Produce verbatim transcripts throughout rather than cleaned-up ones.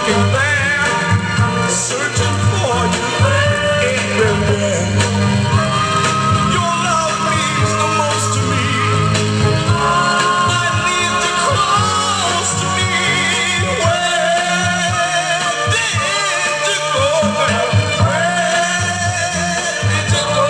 looking there, searching for you everywhere. Your love means the most to me. I need you close to me. Where did you go, girl? Where did you go?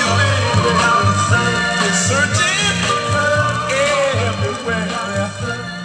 Searching everywhere.